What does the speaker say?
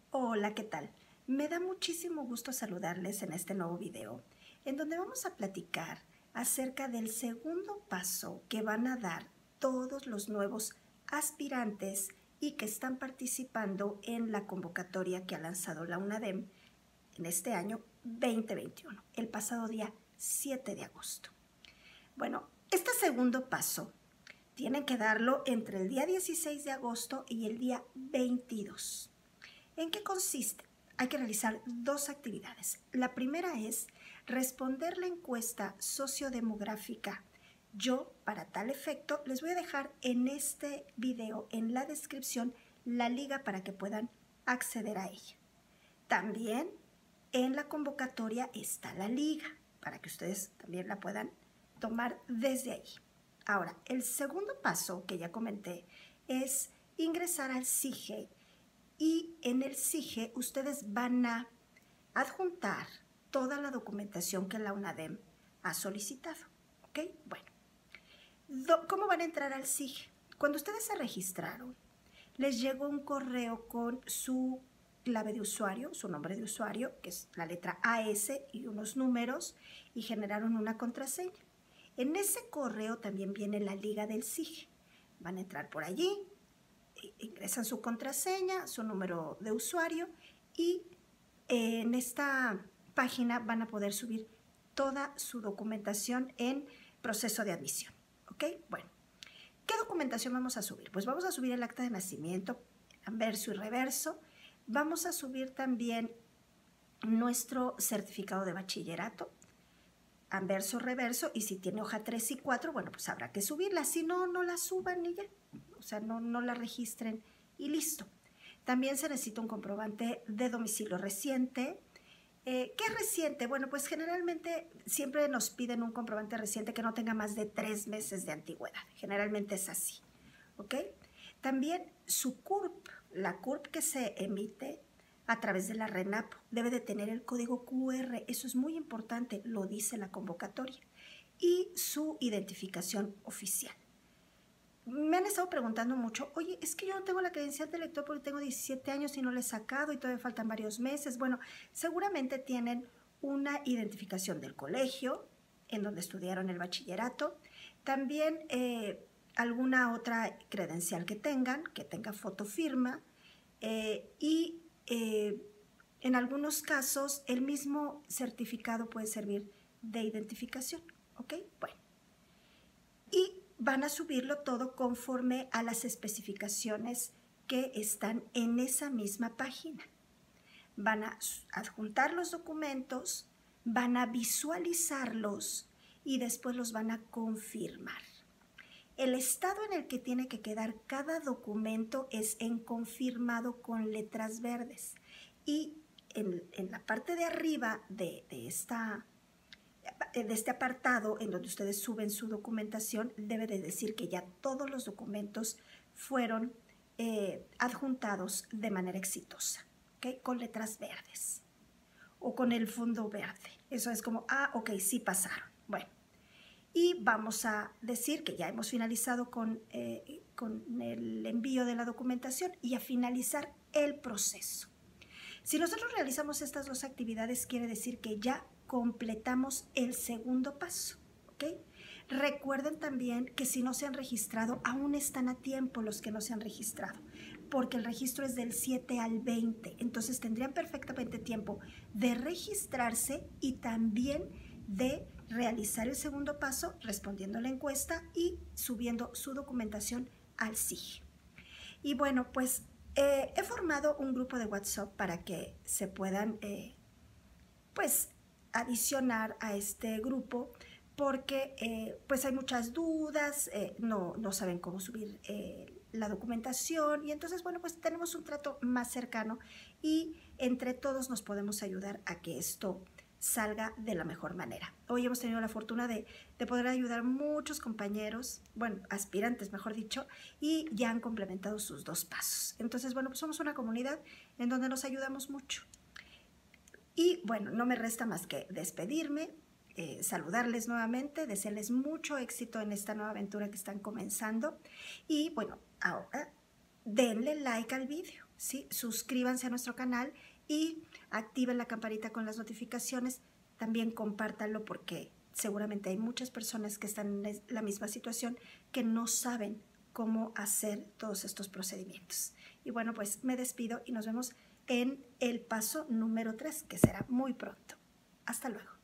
Hola, ¿qué tal? Me da muchísimo gusto saludarles en este nuevo video, en donde vamos a platicar acerca del segundo paso que van a dar todos los nuevos aspirantes y que están participando en la convocatoria que ha lanzado la UNADEM en este año 2021, el pasado día 7 de agosto. Bueno, este segundo paso tienen que darlo entre el día 16 de agosto y el día 22. ¿En qué consiste? Hay que realizar dos actividades. La primera es responder la encuesta sociodemográfica. Yo, para tal efecto, les voy a dejar en este video, en la descripción, la liga para que puedan acceder a ella. También en la convocatoria está la liga, para que ustedes también la puedan tomar desde ahí. Ahora, el segundo paso que ya comenté es ingresar al SIGE. Y en el SIGE ustedes van a adjuntar toda la documentación que la UNADEM ha solicitado. ¿Ok? Bueno, ¿cómo van a entrar al SIGE? Cuando ustedes se registraron, les llegó un correo con su clave de usuario, su nombre de usuario, que es la letra AS y unos números, y generaron una contraseña. En ese correo también viene la liga del SIGE. Van a entrar por allí, ingresan su contraseña, su número de usuario y en esta página van a poder subir toda su documentación en proceso de admisión. ¿Ok? Bueno, ¿qué documentación vamos a subir? Pues vamos a subir el acta de nacimiento, anverso y reverso. Vamos a subir también nuestro certificado de bachillerato, anverso, reverso, y si tiene hoja 3 y 4, bueno, pues habrá que subirla. Si no, no la suban y ya. O sea, no la registren y listo. También se necesita un comprobante de domicilio reciente. ¿Qué es reciente? Bueno, pues generalmente siempre nos piden un comprobante reciente que no tenga más de 3 meses de antigüedad. Generalmente es así, ¿ok? También su CURP, la CURP que se emite a través de la RENAP, debe de tener el código QR. Eso es muy importante, lo dice la convocatoria. Y su identificación oficial. Me han estado preguntando mucho, oye, es que yo no tengo la credencial de lector porque tengo 17 años y no la he sacado y todavía faltan varios meses. Bueno, seguramente tienen una identificación del colegio en donde estudiaron el bachillerato, también alguna otra credencial que tenga fotofirma y en algunos casos el mismo certificado puede servir de identificación, ¿ok? Bueno, y van a subirlo todo conforme a las especificaciones que están en esa misma página. Van a adjuntar los documentos, van a visualizarlos y después los van a confirmar. El estado en el que tiene que quedar cada documento es en confirmado con letras verdes. Y en la parte de arriba de este apartado en donde ustedes suben su documentación, debe de decir que ya todos los documentos fueron adjuntados de manera exitosa, ¿okay? Con letras verdes o con el fondo verde. Eso es como, ok, sí pasaron. Bueno, y vamos a decir que ya hemos finalizado con el envío de la documentación y a finalizar el proceso. Si nosotros realizamos estas dos actividades, quiere decir que ya completamos el segundo paso, ¿ok? Recuerden también que si no se han registrado, aún están a tiempo los que no se han registrado, porque el registro es del 7 al 20, entonces tendrían perfectamente tiempo de registrarse y también de realizar el segundo paso respondiendo la encuesta y subiendo su documentación al SIGE. Y bueno, pues he formado un grupo de WhatsApp para que se puedan pues adicionar a este grupo porque pues hay muchas dudas, no saben cómo subir la documentación y entonces bueno, pues tenemos un trato más cercano y entre todos nos podemos ayudar a que esto salga de la mejor manera. Hoy hemos tenido la fortuna de poder ayudar a muchos compañeros, bueno, aspirantes mejor dicho, y ya han complementado sus dos pasos. Entonces, bueno, pues somos una comunidad en donde nos ayudamos mucho. Y bueno, no me resta más que despedirme, saludarles nuevamente, desearles mucho éxito en esta nueva aventura que están comenzando y bueno, ahora denle like al vídeo. ¿sí? Suscríbanse a nuestro canal y activen la campanita con las notificaciones. También compártanlo porque seguramente hay muchas personas que están en la misma situación que no saben cómo hacer todos estos procedimientos. Y bueno, pues me despido y nos vemos en el paso número 3, que será muy pronto. Hasta luego.